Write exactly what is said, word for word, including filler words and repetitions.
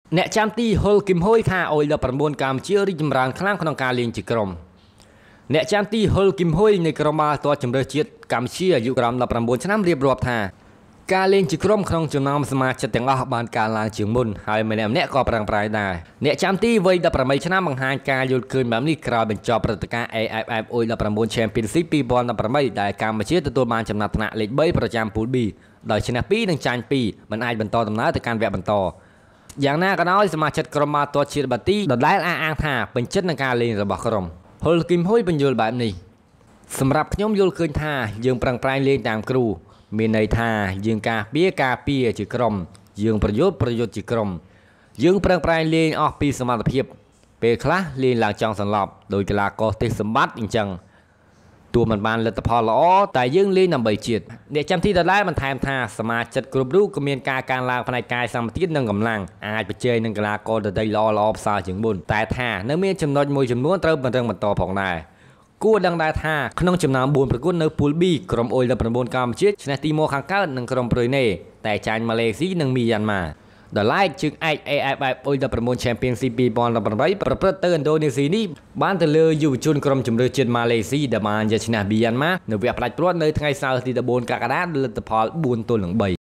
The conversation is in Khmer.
អ្នកចាំទីហុលគឹមហ៊ុយថាអុយដប់ប្រាំបួនកម្ពុជារីកចម្រើនខ្លាំងក្នុងការលេងជាក្រុមអ្នកចាំទីហុលគឹមហ៊ុយនៃក្រុមបាល់ទាត់ជម្រើសជាតិកម្ពុជាអាយុក្រោមដប់ប្រាំបួនឆ្នាំរៀបរាប់ថាការលេងជាក្រុមក្នុងចំណោមសមាជិកទាំងអស់បានកើនឡើងជាងមុនហើយម្នាក់ម្នាក់ក៏ប្រឹងប្រែងដែរអ្នកចាំទីវ័យដប់ប្រាំបីឆ្នាំបង្ហាញការយល់ឃើញបែបនេះក្រោយបញ្ចប់ព្រឹត្តិការណ៍ A F F អុយដប់ប្រាំបួន Championship ពីរពាន់ដប់ប្រាំបីដែលកម្ពុជាទទួលបានចំណាត់ថ្នាក់លេខបីប្រចាំពូល B ដោយឈ្នះពីរនិងចាញ់ពីរមិនអាចបន្តដំណើរទៅកាន់វគ្គបន្តយ៉ាងណាក៏ដោយសមាជិកក្រុមបាល់ទាត់ជាតិបាទីដដែលអះអាងថាពេញចិត្តនឹងការលេងរបស់ក្រុមហុលគឹមហ៊ុយបញ្យល់បែបនេះសម្រាប់ខ្ញុំយល់ឃើញថាយើងប្រឹងប្រែងលេងតាមគ្រូមានន័យថាយើងការពារការពារជាក្រុមយើងប្រយុទ្ធប្រយុទ្ធជាក្រុមយើងប្រឹងប្រែងលេងអស់ពីសមត្ថភាពពេលខ្លះលេងឡើងចង់សន្លប់ដោយកីឡាករទេសសម្បត្តិអញ្ចឹងទោះមិនបានលទ្ធផលល្អតែយើងលេងដើម្បីជាតិអ្នកចាំទីដដែលបន្ថែមថាសមាជិកគ្រប់រូបក៏មានការកើនឡើងផ្នែកកាយសម្បទាននិងកម្លាំងអាចប្រជែងនឹងកីឡាករដទៃល្អល្អផ្សើរជាងមុនតែថានៅមានចំណុចមួយចំនួនត្រូវបន្តបន្តផងដែរគួរដឹងដែរថាក្នុងចំណោមបួនប្រកួតនៅពូល B ក្រុមអុយដប់ប្រាំបួនកម្ពុជាឈ្នះទីម៉ូខាងកើតនិងក្រុមប្រ៊ុយណេតែចាញ់ម៉ាឡេស៊ីនិងមីយ៉ាន់ម៉ាដល់ឡែកជើងឯក A F F អុយដប់ប្រាំបួន Championship ពីរពាន់ដប់ប្រាំបីប្រព្រឹត្តទៅឥណ្ឌូនេស៊ីនេះបានទៅលើយុវជនក្រុមជម្រើសជាតិម៉ាឡេស៊ីដែលបានយកឈ្នះមីយ៉ាន់ម៉ានៅវគ្គផ្ដាច់ព្រ័ត្រនៅថ្ងៃសៅរ៍ទីដប់បួនកក្កដាដោយលទ្ធផលបួនទល់នឹងបី